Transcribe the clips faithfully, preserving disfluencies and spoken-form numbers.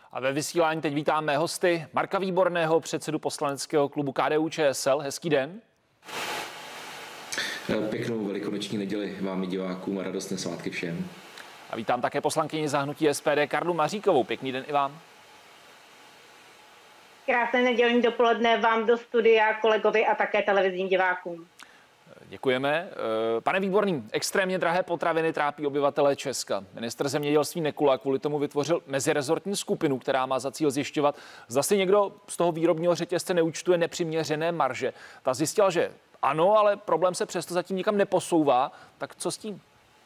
A ve vysílání teď vítám mé hosty, Marka Výborného, předsedu poslaneckého klubu K D U Č S L. Hezký den. Pěknou velikonoční neděli vám i divákům a radostné svátky všem. A vítám také poslankyni za hnutí S P D Karlu Maříkovou. Pěkný den i vám. Krásné nedělní dopoledne vám do studia, kolegovi a také televizním divákům. Děkujeme. Pane Výborný, extrémně drahé potraviny trápí obyvatele Česka. Ministr zemědělství Nekula kvůli tomu vytvořil mezirezortní skupinu, která má za cíl zjišťovat, zda si někdo z toho výrobního řetězce neúčtuje nepřiměřené marže. Ta zjistila, že ano, ale problém se přesto zatím nikam neposouvá. Tak co s tím?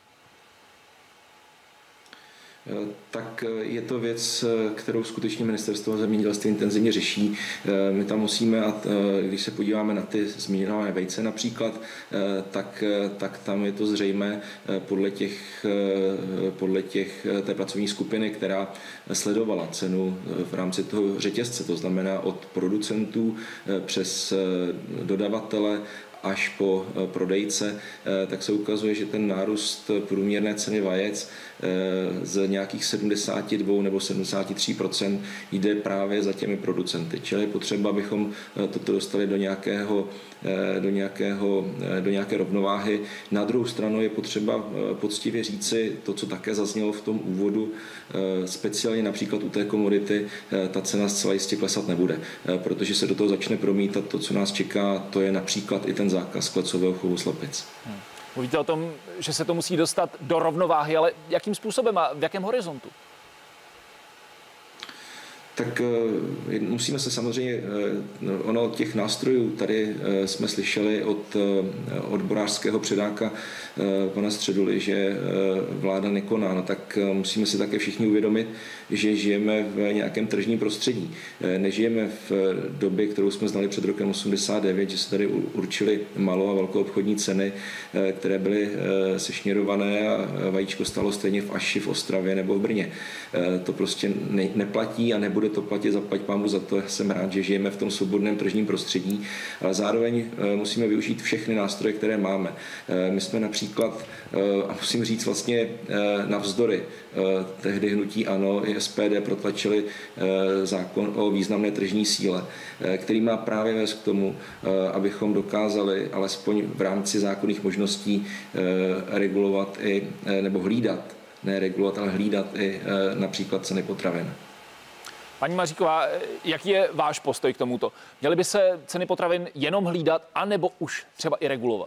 Tak je to věc, kterou skutečně ministerstvo zemědělství intenzivně řeší. My tam musíme, a když se podíváme na ty zmíněné vejce například, tak, tak tam je to zřejmé podle těch, podle těch té pracovní skupiny, která sledovala cenu v rámci toho řetězce, to znamená od producentů přes dodavatele až po prodejce, tak se ukazuje, že ten nárůst průměrné ceny vajec z nějakých sedmdesát dva nebo sedmdesát tři procent jde právě za těmi producenty. Čili je potřeba, abychom toto dostali do nějakého, do nějakého, do nějaké rovnováhy. Na druhou stranu je potřeba poctivě říci to, co také zaznělo v tom úvodu, speciálně například u té komodity, ta cena zcela jistě klesat nebude, protože se do toho začne promítat to, co nás čeká, to je například i ten zákaz klecového chovu slepic. Hmm. Mluvíte o tom, že se to musí dostat do rovnováhy, ale jakým způsobem a v jakém horizontu? Tak musíme se samozřejmě, ono těch nástrojů tady jsme slyšeli od odborářského předáka pana Středuly, že vláda nekoná, no tak musíme si také všichni uvědomit, že žijeme v nějakém tržním prostředí. Nežijeme v době, kterou jsme znali před rokem osmdesát devět, že se tady určily malou a velkou obchodní ceny, které byly sešněrované a vajíčko stálo stejně v Aši, v Ostravě nebo v Brně. To prostě ne, neplatí a nebude to platit, zaplať pámu za to. Jsem rád, že žijeme v tom svobodném tržním prostředí, ale zároveň musíme využít všechny nástroje, které máme. My jsme například, a musím říct vlastně navzdory tehdy hnutí ANO i S P D protlačili zákon o významné tržní síle, který má právě vést k tomu, abychom dokázali alespoň v rámci zákonných možností regulovat i, nebo hlídat, ne regulovat, ale hlídat i například ceny potravin. Paní Maříková, jaký je váš postoj k tomuto? Měly by se ceny potravin jenom hlídat, anebo už třeba i regulovat?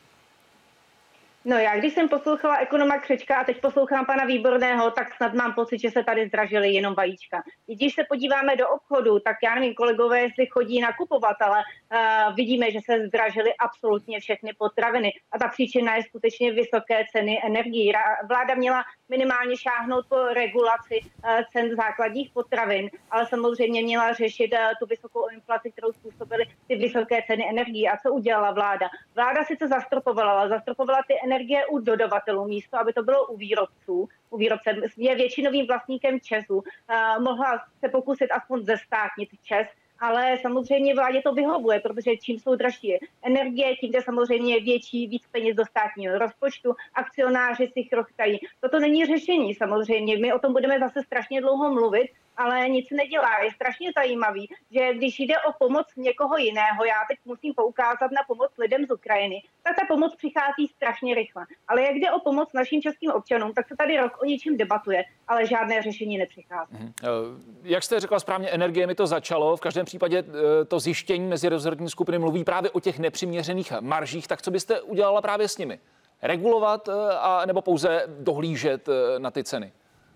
No já, když jsem poslouchala ekonoma Křečka a teď poslouchám pana Výborného, tak snad mám pocit, že se tady zdražily jenom vajíčka. Když se podíváme do obchodu, tak já nevím, kolegové, jestli chodí nakupovat, ale uh, vidíme, že se zdražily absolutně všechny potraviny. A ta příčina je skutečně vysoké ceny energií. Vláda měla minimálně šáhnout po regulaci uh, cen základních potravin, ale samozřejmě měla řešit uh, tu vysokou inflaci, kterou způsobily ty vysoké ceny energií. A co udělala vláda? Vláda sice zastropovala, ale zastropovala ty energie u dodavatelů místo, aby to bylo u výrobců. U výrobce je většinovým vlastníkem ČEZu. Uh, mohla se pokusit aspoň zestátnit ČEZ, ale samozřejmě vládě to vyhovuje, protože čím jsou dražší energie, tím jde samozřejmě větší, víc peněz do státního rozpočtu, akcionáři si chrochtají. Toto není řešení samozřejmě, my o tom budeme zase strašně dlouho mluvit, ale nic nedělá. Je strašně zajímavý, že když jde o pomoc někoho jiného, já teď musím poukázat na pomoc lidem z Ukrajiny, tak ta pomoc přichází strašně rychle. Ale jak jde o pomoc našim českým občanům, tak se tady rok o něčem debatuje, ale žádné řešení nepřichází. Mhm. Jak jste řekla správně, energie mi to začalo. V každém případě to zjištění mezirezortní skupiny mluví právě o těch nepřiměřených maržích. Tak co byste udělala právě s nimi? Regulovat a nebo pouze dohlížet na ty ceny?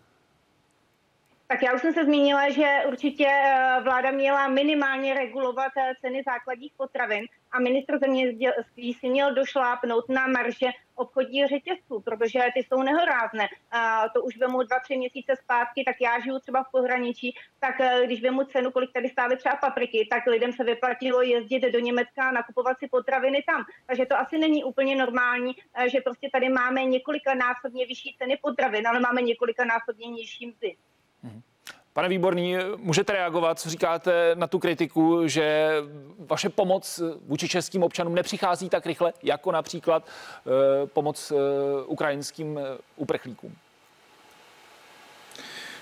Tak já už jsem se zmínila, že určitě vláda měla minimálně regulovat ceny základních potravin a ministr zemědělství si měl došlápnout na marže obchodních řetězců, protože ty jsou nehorázné. A to už vemu dva, tři měsíce zpátky, tak já žiju třeba v pohraničí, tak když vemu cenu, kolik tady stály třeba papriky, tak lidem se vyplatilo jezdit do Německa a nakupovat si potraviny tam. Takže to asi není úplně normální, že prostě tady máme několikanásobně vyšší ceny potravin, ale máme několikanásobně nižší mzdy. Pane Výborný, můžete reagovat, co říkáte na tu kritiku, že vaše pomoc vůči českým občanům nepřichází tak rychle, jako například eh, pomoc eh, ukrajinským uprchlíkům?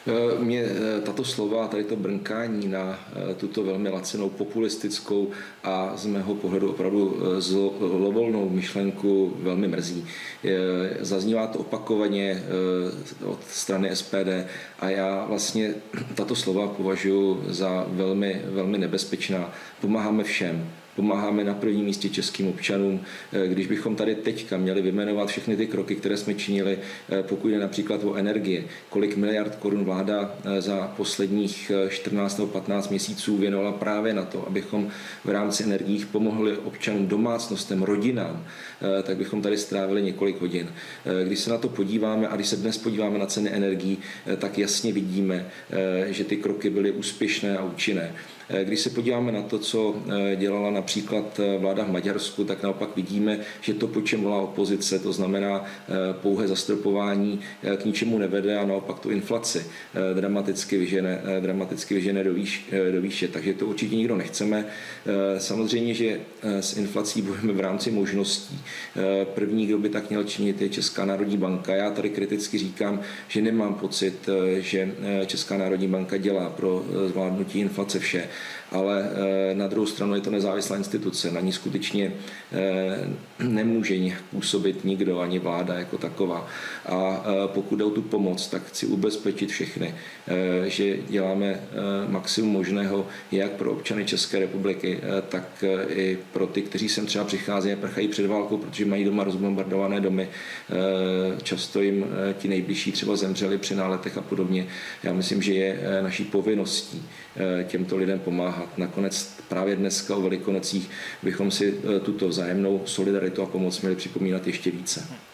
Mě tato slova, tady to brnkání na tuto velmi lacinou populistickou a z mého pohledu opravdu zlovolnou myšlenku velmi mrzí. Zaznívá to opakovaně od strany S P D a já vlastně tato slova považuji za velmi, velmi nebezpečná. Pomáháme všem. Pomáháme na prvním místě českým občanům. Když bychom tady teďka měli vyjmenovat všechny ty kroky, které jsme činili, pokud jde například o energie, kolik miliard korun vláda za posledních čtrnáct nebo patnáct měsíců věnovala právě na to, abychom v rámci energií pomohli občanům, domácnostem, rodinám, tak bychom tady strávili několik hodin. Když se na to podíváme a když se dnes podíváme na ceny energií, tak jasně vidíme, že ty kroky byly úspěšné a účinné. Když se podíváme na to, co dělala například vláda v Maďarsku, tak naopak vidíme, že to, po čem volá opozice, to znamená pouhé zastropování, k ničemu nevede a naopak tu inflaci dramaticky vyžene, dramaticky vyžene do, výš, do výše. Takže to určitě nikdo nechceme. Samozřejmě, že s inflací budeme v rámci možností. První, kdo by tak měl činit, je Česká národní banka. Já tady kriticky říkám, že nemám pocit, že Česká národní banka dělá pro zvládnutí inflace vše. Ale na druhou stranu je to nezávislá instituce. Na ní skutečně nemůže nějak působit nikdo, ani vláda jako taková. A pokud jde o tu pomoc, tak chci ubezpečit všechny, že děláme maximum možného jak pro občany České republiky, tak i pro ty, kteří sem třeba přicházejí a prchají před válkou, protože mají doma rozbombardované domy. Často jim ti nejbližší třeba zemřeli při náletech a podobně. Já myslím, že je naší povinností těmto lidem pomáhat. Nakonec právě dneska o Velikonocích bychom si tuto vzájemnou solidaritu a pomoc měli připomínat ještě více.